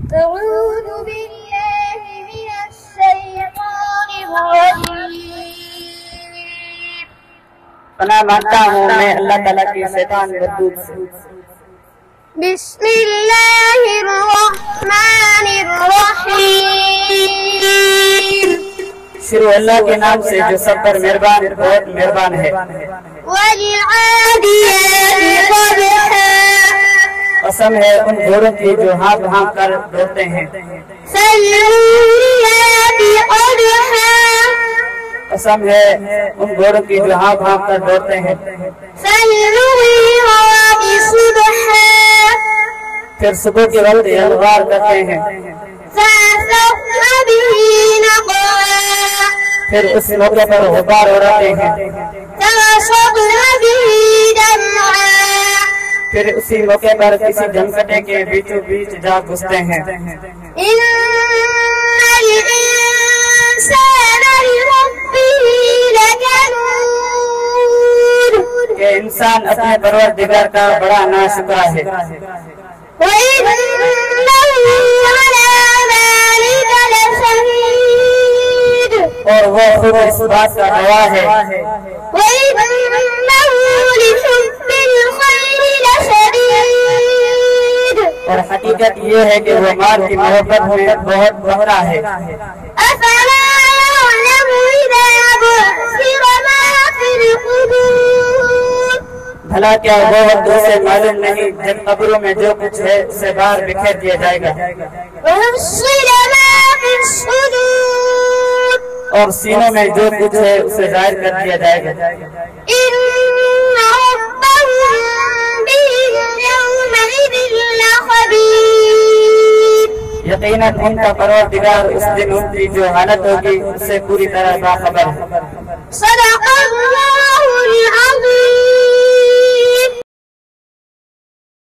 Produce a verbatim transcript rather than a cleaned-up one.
أعوذ بالله من الشيطان الرجيم پناہ مانگتا ہوں میں اللہ تعالیٰ کی شیطان مردود سے۔ بسم اللہ الرحمن الرحیم شروع اللہ کے نام سے جو سب پر مہربان بہت مہربان ہے۔ والعادیات ضبحا قسم ہے ان گھوڑوں کی جو ہانپ ہانپ کر دوڑتے ہیں۔ فالموریات قدحا قسم ہے ان گھوڑوں کی جو ہانپ ہانپ کر دوڑتے ہیں۔ فالمغیرات صبحا پھر صبح کے وقت الغار کرتے ہیں۔ فأثرن به نقعا پھر اس موقع پر غبار اڑاتے ہیں۔ فوسطن به جمعا پھر اسی موقع پر کسی جھمکٹے کے بیچوں بیچ جا گھستے ہیں۔ ان الانسان لربه لکنود کہ انسان اپنے پروردگار کا بڑا ناشکرا ہے، وإنه على ذلك لشهيد اور وہ خود اس بات کا گواہ ہے۔ وإنه لحب الخير لشديد اور حقیقت یہ ہے کہ وہ مال کی محبت میں بہت بہرا ہے۔ أفلا يعلم إذا بعثر ما في القبور بھلا کیا وہ وقت اسے معلوم نہیں جب قبروں میں جو کچھ ہے اسے باہر بکھیر دیا جائے گا، وحصل ما في الصدور اور سینوں میں جو کچھ ہے اسے ظاہر کر دیا جائے گا۔ إن ربهم بهم يومئذ لخبير یقیناً ان کا پروردگار اس دن ان کی جو حالت ہوگی اس سے پوری طرح باخبر ہے۔ صدق اللہ